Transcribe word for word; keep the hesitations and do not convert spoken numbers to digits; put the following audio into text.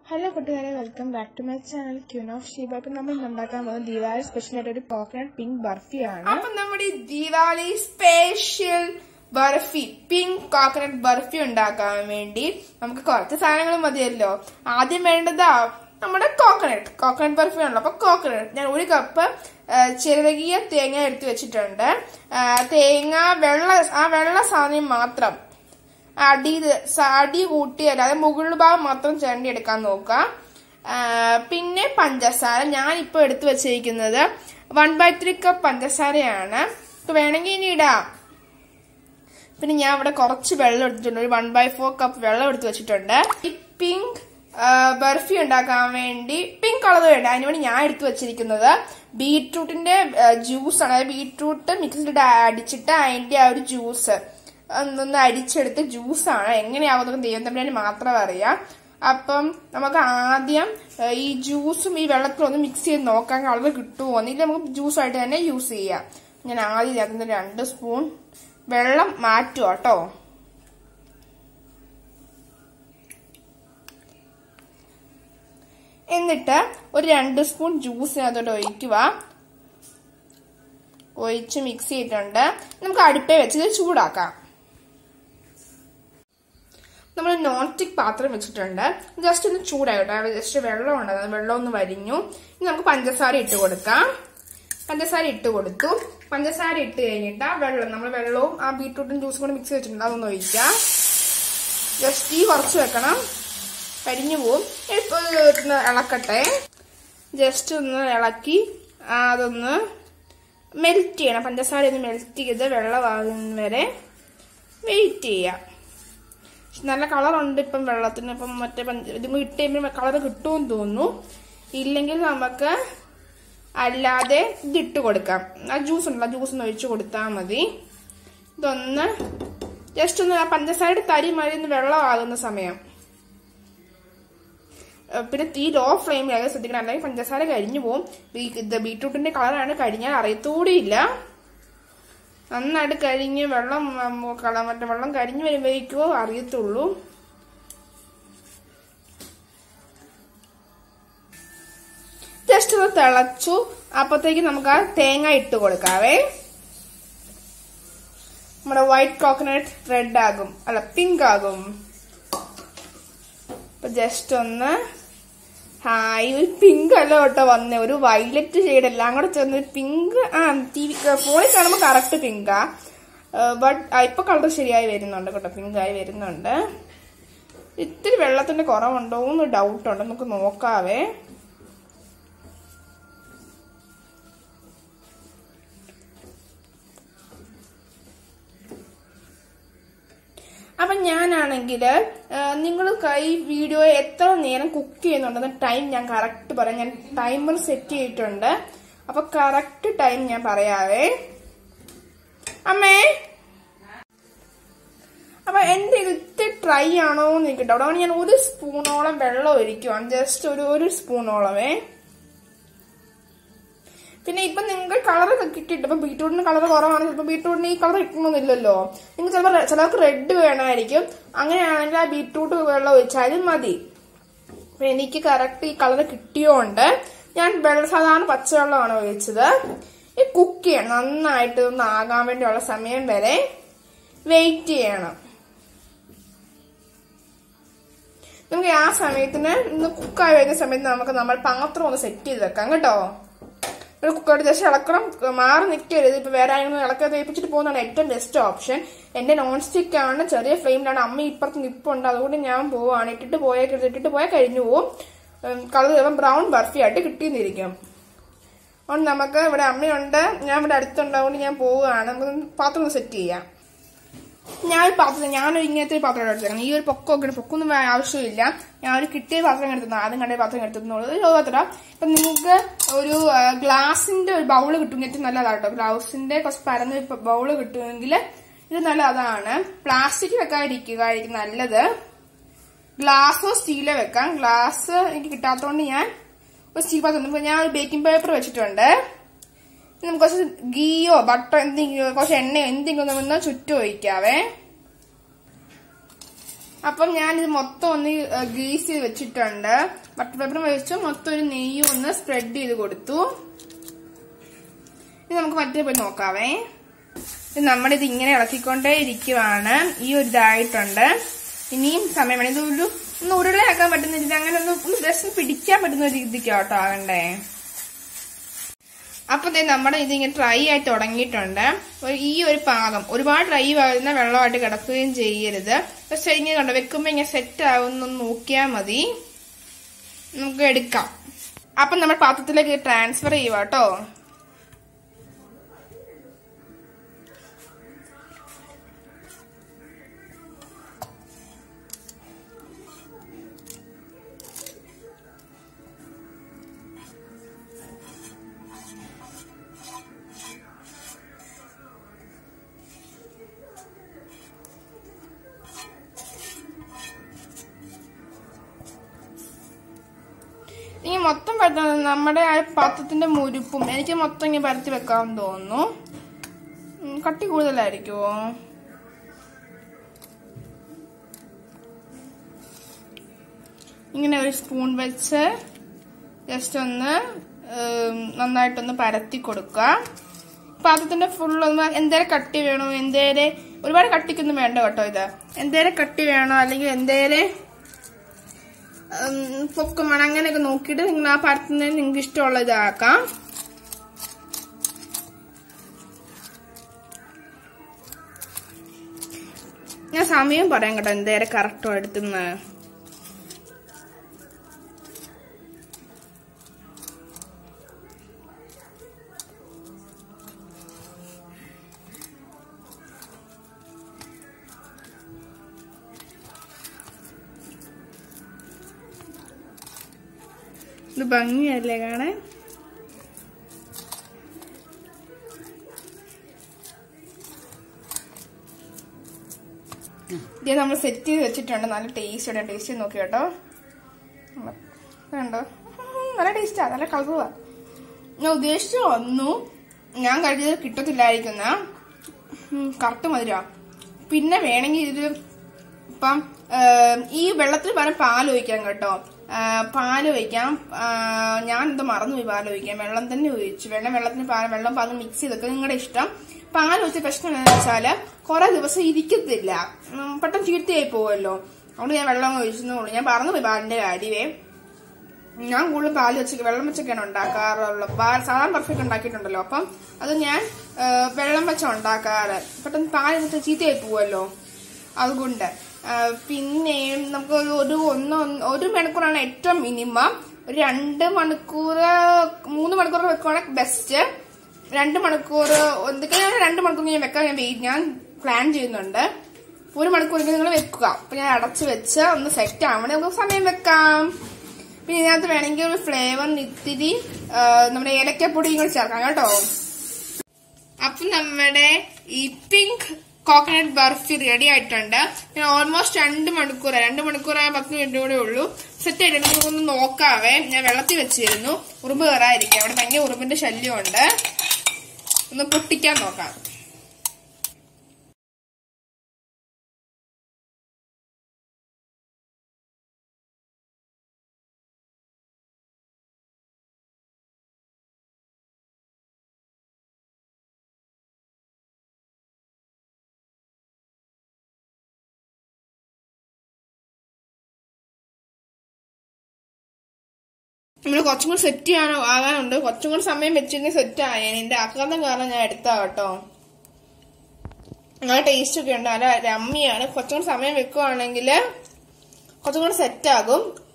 Hello, welcome back to my channel Queen of Sheba. Now we will make Diwali special coconut pink burfi. Now we will Diwali special burfi, pink coconut burfi. We will make coconut coconut burfi. Coconut. I will cup cherry tenga eduthu tenga vella sani matram. Adi the Sadi Uti and Mugulba Matam Chandi at Kanoka Pinne Panjasara, Yan put to a shake in the one by three cup Panjasariana to Vananginida Pinya a corch well one by four cup well to a chitunda pink burfi and Akamendi pink color I know Yan to a chicken beetroot in the juice and I beetroot mixed adichita India juice. And I did the juice. I am the Matra. Upon Namaka juice me well mix in no can all the good to one juice I done you see ya. Then I the under spoon. Well mat to auto. In the tap, or the under spoon juice in the doikiva. Which mix it under. Namka pay which is chudaka. We will non-stick patra just in the chud out. Just a well on the wedding. We will Panjasari to Vodka. Panjasari to Vodka. Panjasari to Enita, well, number well, a beetroot and juice going to mix it in the just tea or second. Wedding you would. If alakate just in the alaki, the melty and a Panjasari melty together, well, in very wait. നല്ല colour ഉണ്ട് ഇപ്പം വെള്ളത്തിന് ഇപ്പം മറ്റേ ഇത് ഇട്ടേമ്പോ colour കിട്ടുമെന്ന് തോന്നുന്നു ഇല്ലെങ്കിൽ നമുക്ക് അല്ലാതെ ഇതിട്ട് കൊടുക്കാം ആ ജ്യൂസ് ഉണ്ടല്ലോ ജ്യൂസ് ഒന്ന് ഒഴിച്ചു കൊടുത്താൽ മതി ഇതൊന്ന് ജസ്റ്റ് ഒന്ന് പഞ്ചസാര തരി മഴ ഒന്ന് വെള്ളമാകുന്ന സമയം പിന്നെ തീ ലോ ഫ്ലെയിമിലായി ശ്രദ്ധിക്കണം അല്ലെങ്കിൽ പഞ്ചസാര കരിഞ്ഞു പോകും ബീറ്റ്റൂട്ടിന്റെ കളറാണ് കരിഞ്ഞാൽ അറിയത്തൂടിയില്ല നന്നായിട്ട് കരിഞ്ഞ് വെള്ളം മറ്റേ വെള്ളം കരിഞ്ഞു വരുമ്പോഴേക്കോ അറിയത്തുള്ളൂ ജസ്റ്റ് ഒന്ന് തിളച്ചു അപ്പോഴത്തേക്ക് നമുക്ക് ആ തേങ്ങ ഇട്ട് കൊടുക്കാവേ നമ്മുടെ വൈറ്റ് കോക്കനട്ട് റെഡ് ആകും അല്ല പിങ്ക് ആകും അപ്പൊ ജസ്റ്റ് ഒന്ന് ഹായ് ഒരു പിങ്ക് അല്ല കേട്ടോ വന്നേ ഒരു വയലറ്റ് ഷെയ്ഡ് എല്ലാം കൂടെ ചേർന്ന് പിങ്ക് ആ ടി വി ഫോണിൽ കാണുമ്പോൾ കറക്റ്റ് പിങ്കാ ബട്ട് ഇപ്പൊ കളർ ശരിയായി വരുന്നുണ്ട് കേട്ടോ പിങ്ക് ആയി വരുന്നുണ്ട് ഇത്തിരി വെള്ളത്തിന്റെ കുറവുണ്ടോ എന്ന് ഡൗട്ട് ഉണ്ട് നമുക്ക് നോക്കാവേ അപ്പൊ ഞാനാണെങ്കിൽ നിങ്ങൾ ഈ വീഡിയോ എത്ര നേരം കുക്ക് ചെയ്യുന്നുണ്ടെന്ന് ടൈം ഞാൻ കറക്റ്റ് പറയാം ഞാൻ ടൈമർ സെറ്റ് ചെയ്തിട്ടുണ്ട് അപ്പൊ കറക്റ്റ് ടൈം ഞാൻ പറയാവേ അമ്മേ അപ്പൊ എന്റെ ഇത് ഇത്തിരി ട്രൈ ആണോ എന്ന് എനിക്ക് ഡൗട്ട് അതുകൊണ്ട് ഞാൻ ഒരു സ്പൂണോളം വെള്ളം ഒഴിക്കുവാണ് ജസ്റ്റ് ഒരു ഒരു സ്പൂണോളമേ പിന്നെ ഇപ്പൊ നിങ്ങൾക്ക് കളർ കിട്ടിയിട്ട് ഇപ്പൊ ബീറ്റ്റൂട്ടിന് കളർ കുറവാണ് ചിലപ്പോൾ ബീറ്റ്റൂട്ടിന് ഈ കളർ കിട്ടണമെന്നില്ലല്ലോ നിങ്ങൾക്ക് ചിലപ്പോൾ ചിലർക്ക് റെഡ് വേണമായിരിക്കും അങ്ങനെയാണെങ്കിൽ ആ ബീറ്റ്റൂട്ട് വെള്ളം ഒഴിച്ചാലും മതി അപ്പൊ എനിക്ക് കറക്റ്റ് ഈ കളർ കിട്ടിയോണ്ട് ഞാൻ വെള്ളം സാധാരണ പച്ചവെള്ളമാണ് ഒഴിച്ചത് ഈ കുക്ക് ചെയ്യണം നന്നായിട്ട് ഒന്ന് ആകാൻ വേണ്ടിയുള്ള സമയം വരെ വെയിറ്റ് ചെയ്യണം നമുക്ക് ആ സമയത്തിന് ഇന്ന് കുക്കായി വരുന്ന സമയത്ത് നമുക്ക് നമ്മൾ പാത്രം ഒന്ന് സെറ്റ് ചെയ്ത് വെക്കാം കേട്ടോ ഒരു കുക്കർ ജസ്റ്റ് ഇളക്കണം മാറി നിൽക്കരുത് ഇപ്പൊ വേറെ ആരെങ്കിലും ഇളക്കാൻ തേപ്പിച്ചിട്ട് പോകുന്നതാണ് ഏറ്റവും ബെസ്റ്റ് ഓപ്ഷൻ എന്റെ നോൺ സ്റ്റിക്ക് ആണ് ചെറിയ ഫ്ലെയിമിലാണ് അമ്മ ഇപ്പുറത്ത് നിപ്പുണ്ട് അതുകൊണ്ട് ഞാൻ പോവാണ് ഇട്ടിട്ട് പോയാൽ ഇട്ടിട്ട് പോയാൽ കഴിഞ്ഞു പോവും കളർ ചിലപ്പോൾ ബ്രൗൺ ബർഫി ആയിട്ട് കിട്ടിയെന്നിരിക്കും അതുകൊണ്ട് നമുക്ക് ഇവിടെ അമ്മയുണ്ട് ഞാൻ ഇവിടെ അടുത്തുണ്ടാവുകൊണ്ട് ഞാൻ പോവുകയാണ് നമുക്ക് പാത്രം ഒന്ന് സെറ്റ് ചെയ്യാം ഞാൻ പാത്രം ഞാനൊരു ഇങ്ങനത്തെ ഒരു പാത്രം എടുത്തേക്കണം ഈ ഒരു പൊക്കമൊക്കെ പൊക്കൊന്നും ആവശ്യമില്ല ഞാൻ ഒരു കിട്ടിയ പാത്രം എടുത്തുന്നു ആദ്യം കണ്ട പാത്രം എടുത്തുന്നുള്ളത് ലോകത്തില ഇപ്പൊ നിങ്ങൾക്ക് ഒരു ഗ്ലാസിന്റെ ഒരു ബൗള് കിട്ടുമെങ്കിൽ ഏറ്റവും നല്ലതാട്ടോ ഗ്ലാസിന്റെ കുറച്ച് പരന്ന ബൗള് കിട്ടുമെങ്കിൽ ഇത് നല്ലതാണ് പ്ലാസ്റ്റിക് വെക്കാതിരിക്കുക ആയിരിക്കും നല്ലത് ഗ്ലാസോ സ്റ്റീലോ വെക്കാം ഗ്ലാസ് എനിക്ക് കിട്ടാത്തതുകൊണ്ട് ഞാൻ ഒരു സ്റ്റീൽ പാത്രം ഞാൻ ഒരു ബേക്കിംഗ് പേപ്പർ വെച്ചിട്ടുണ്ട് നമുക്ക് കുറച്ച് ഗീയോ ബട്ടർ എന്തെങ്കിലും കുറച്ച് എണ്ണയോ എന്തെങ്കിലും ഒന്ന് ചുറ്റും ഒഴിക്കാവേ അപ്പം ഞാനിത് മൊത്തം ഒന്ന് ഗ്രീസ് ചെയ്ത് വെച്ചിട്ടുണ്ട്. ബട്ടർ പേപ്പർ വെച്ച് മൊത്തം ഒരു നെയ്യ് ഒന്ന് സ്പ്രെഡ് ചെയ്ത് കൊടുത്തു. ഇത് നമുക്ക് മറ്റേ പോയി നോക്കാവേ. നമ്മളിത് ഇങ്ങനെ ഇളക്കിക്കൊണ്ടേ ഇരിക്കുവാണ്. ഈ ഒരു ഇതായിട്ടുണ്ട്. ഇനിയും സമയം വേണം. ഇതൊരു ഒന്ന് ഉരുളയാക്കാൻ പറ്റുന്ന രീതി, അങ്ങനെ ഒന്ന് ഒന്ന് ജസ്റ്റ് പിടിക്കാൻ പറ്റുന്ന ഒരു രീതിക്കാട്ടോ ആകണ്ടേ. അപ്പൊ നമ്മുടെ ഇതിങ്ങനെ ഡ്രൈ ആയിട്ട് തുടങ്ങിയിട്ടുണ്ട്. ഈ ഒരു പാകം ഒരുപാട് ഡ്രൈ ആകുന്ന വെള്ളമായിട്ട് കിടക്കുകയും ചെയ്യരുത്. പക്ഷെ ഇങ്ങനെ കണ്ടോ വെക്കുമ്പോ ഇങ്ങനെ സെറ്റ് ആവുന്ന നോക്കിയാൽ മതി. നമുക്ക് എടുക്കാം. അപ്പൊ നമ്മൾ പാത്രത്തിലേക്ക് ട്രാൻസ്ഫർ ചെയ്യുക കേട്ടോ. ഈ മൊത്തം പരത്തുന്നത് നമ്മുടെ ആ പാത്രത്തിന്റെ മുരുപ്പും എനിക്ക് മൊത്തം ഇങ്ങനെ പരത്തി വെക്കാമെന്ന് തോന്നുന്നു. കട്ടി കൂടുതലായിരിക്കുമോ? ഇങ്ങനെ ഒരു സ്പൂൺ വെച്ച് ജസ്റ്റ് ഒന്ന് നന്നായിട്ടൊന്ന് പരത്തി കൊടുക്കുക. പാത്രത്തിന്റെ ഫുള്ളൊന്ന് എന്തേലും കട്ടി വേണോ, എന്തേലും ഒരുപാട് കട്ടിക്കൊന്നും വേണ്ട കേട്ടോ. ഇത് എന്തേലും കട്ടി വേണോ അല്ലെങ്കിൽ എന്തേലും പൊക്കം വേണം അങ്ങനെയൊക്കെ നോക്കിയിട്ട് നിങ്ങൾ ആ പരത്തുന്നതിന് നിങ്ങൾക്ക് ഇഷ്ടമുള്ള ഇതാക്കാം. ഞാൻ സമയം പറയാം കേട്ടോ എന്തേരം കറക്റ്റോ എടുത്തുന്ന്. ഇത് ഭംഗിയല്ലേ കാണാൻ? ഇത് നമ്മൾ സെറ്റ് ചെയ്ത് വെച്ചിട്ടുണ്ട്. നല്ല ടേസ്റ്റ് ഉണ്ട്. ടേസ്റ്റ് ചെയ്ത് നോക്കി കേട്ടോ. കണ്ടോ, നല്ല ടേസ്റ്റാ, നല്ല കളറുവാ. ഞാൻ ഉദ്ദേശിച്ചു വന്നു ഞാൻ കഴിച്ചത് കിട്ടത്തില്ലായിരിക്കുന്ന കറക്റ്റ് മധുര. പിന്നെ വേണമെങ്കിൽ ഇത് ഇപ്പം ഈ വെള്ളത്തിൽ പകരം പാൽ ഒഴിക്കാം കേട്ടോ. പാല് ഒഴിക്കാം. ഞാൻ എന്താ മറന്നുപോയി പാൽ ഒഴിക്കാം. വെള്ളം തന്നെ ഒഴിച്ചു. വെള്ളം വെള്ളത്തിന് പാൽ വെള്ളം പാൽ മിക്സ് ചെയ്തൊക്കെ നിങ്ങളുടെ ഇഷ്ടം. പാൽ ഒഴിച്ച പ്രശ്നം എന്താണെന്ന് വെച്ചാല് കുറെ ദിവസം ഇരിക്കത്തില്ല, പെട്ടെന്ന് ചീത്തയായി പോവല്ലോ. അതുകൊണ്ട് ഞാൻ വെള്ളം ഒഴിച്ചെന്നുള്ളൂ. ഞാൻ പറഞ്ഞുപോയി പാലിന്റെ കാര്യമേ. ഞാൻ കൂടുതൽ പാല് വെച്ച് വെള്ളം വെച്ചൊക്കെയാണ് ഉണ്ടാക്കാറുള്ളത്. സാധാരണ പെർഫെക്റ്റ് ഉണ്ടാക്കിയിട്ടുണ്ടല്ലോ. അപ്പം അത് ഞാൻ വെള്ളം വെച്ച ഉണ്ടാക്കാറ്. പെട്ടെന്ന് പാൽ വെച്ച ചീത്തയായി പോവല്ലോ, അതുകൊണ്ട്. പിന്നെ നമുക്ക് ഒരു ഒന്ന് ഒരു മണിക്കൂറാണ് ഏറ്റവും മിനിമം. ഒരു രണ്ട് മണിക്കൂർ മൂന്ന് മണിക്കൂർ വെക്കുവാണെങ്കിൽ ബെസ്റ്റ്. രണ്ട് മണിക്കൂർ എന്തൊക്കെയാണ് രണ്ട് മണിക്കൂർ ഞാൻ വെക്കാൻ ഞാൻ ഞാൻ പ്ലാൻ ചെയ്യുന്നുണ്ട്. ഒരു മണിക്കൂറെങ്കിലും നിങ്ങൾ വെക്കുക. അപ്പൊ ഞാൻ അടച്ചു വെച്ച് ഒന്ന് സെറ്റ് ആവണേ നമുക്ക് സമയം വെക്കാം. പിന്നെ ഇതിനകത്ത് വേണമെങ്കിൽ ഒരു ഫ്ലേവർ ഇത്തിരി നമ്മുടെ ഏലക്കപ്പൊടിയും കൂടി ചേർക്കാം കേട്ടോ. അപ്പൊ നമ്മുടെ ഈ പിങ്ക് കോക്കനട്ട് ബർഫി റെഡി ആയിട്ടുണ്ട്. ഞാൻ ഓൾമോസ്റ്റ് രണ്ട് മണിക്കൂർ രണ്ട് മണിക്കൂറായ പത്ത് മിനിറ്റ് കൂടെ ഉള്ളൂ. സെറ്റ് ആയിട്ട് നമുക്കൊന്ന് നോക്കാവേ. ഞാൻ വെള്ളത്തിൽ വെച്ചിരുന്നു ഉറുമ്പ് കയറാതിരിക്കും. അവിടെ ഭയങ്കര ഉറുമ്പിന്റെ ശല്യമുണ്ട്. ഒന്ന് പൊട്ടിക്കാൻ നോക്കാം. നമ്മള് കുറച്ചും കൂടി സെറ്റ് ചെയ്യാനോ ആകാനുണ്ട്. കുറച്ചും കൂടി സമയം വെച്ചിരുന്നെങ്കിൽ സെറ്റ് ആയേനെ. എന്റെ ആഘാതം കാരണം ഞാൻ എടുത്താ കേട്ടോ. നല്ല ടേസ്റ്റ് ഒക്കെ ഉണ്ട്, നല്ല രമ്മിയാണ്. കുറച്ചും കൂടി സമയം വെക്കുവാണെങ്കിൽ കുറച്ചും കൂടി സെറ്റ് ആകും.